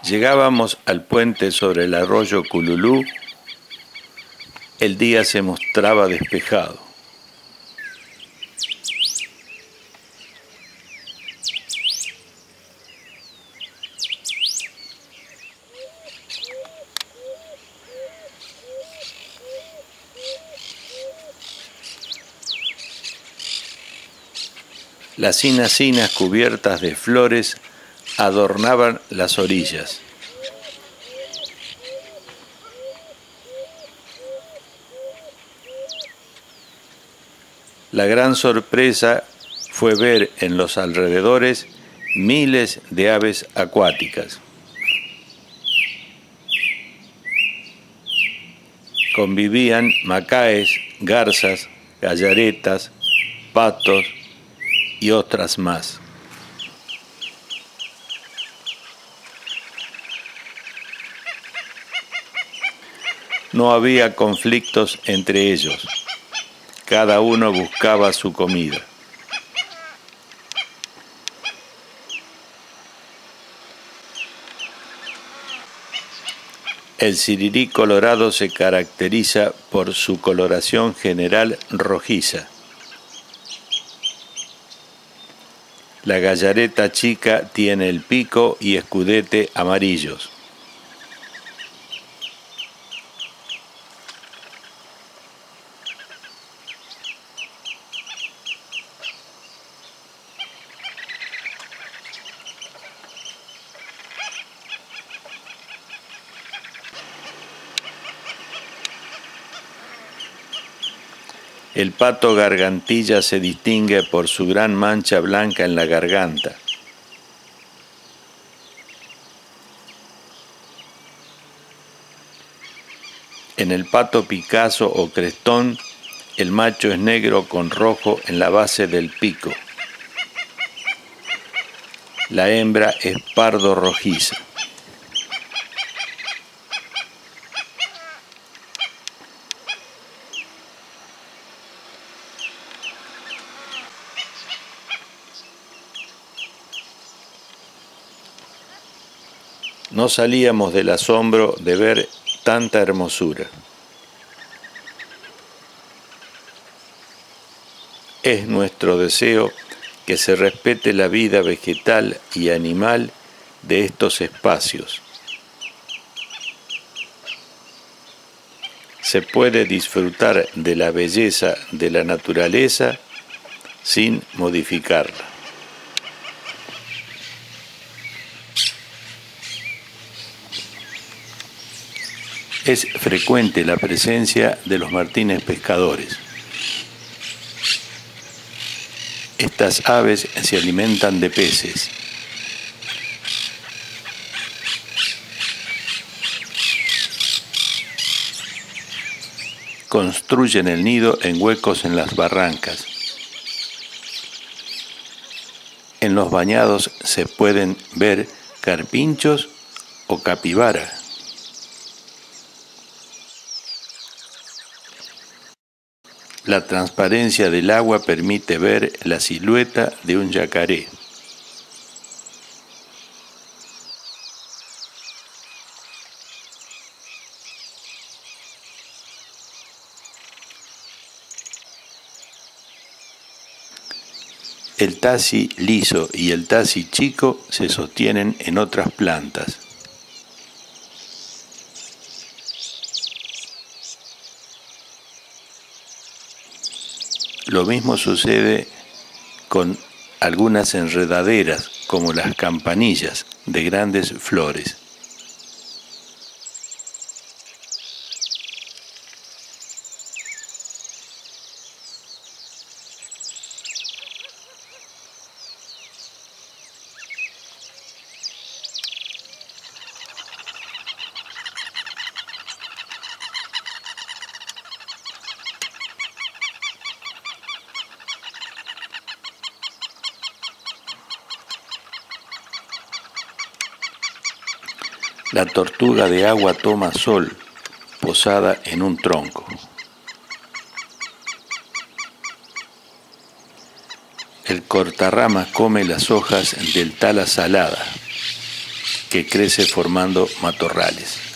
Llegábamos al puente sobre el arroyo Cululú. El día se mostraba despejado. Las inacinas cubiertas de flores adornaban las orillas. La gran sorpresa fue ver en los alrededores miles de aves acuáticas. Convivían macaes, garzas, gallaretas, patos y otras más. No había conflictos entre ellos. Cada uno buscaba su comida. El sirirí colorado se caracteriza por su coloración general rojiza. La gallareta chica tiene el pico y escudete amarillos. El pato gargantilla se distingue por su gran mancha blanca en la garganta. En el pato picasso o crestón, el macho es negro con rojo en la base del pico. La hembra es pardo rojiza. No salíamos del asombro de ver tanta hermosura. Es nuestro deseo que se respete la vida vegetal y animal de estos espacios. Se puede disfrutar de la belleza de la naturaleza sin modificarla. Es frecuente la presencia de los martines pescadores. Estas aves se alimentan de peces. Construyen el nido en huecos en las barrancas. En los bañados se pueden ver carpinchos o capibara. La transparencia del agua permite ver la silueta de un yacaré. El taxi liso y el taxi chico se sostienen en otras plantas. Lo mismo sucede con algunas enredaderas, como las campanillas, de grandes flores. La tortuga de agua toma sol, posada en un tronco. El cortarramas come las hojas del tala salada. que crece formando matorrales.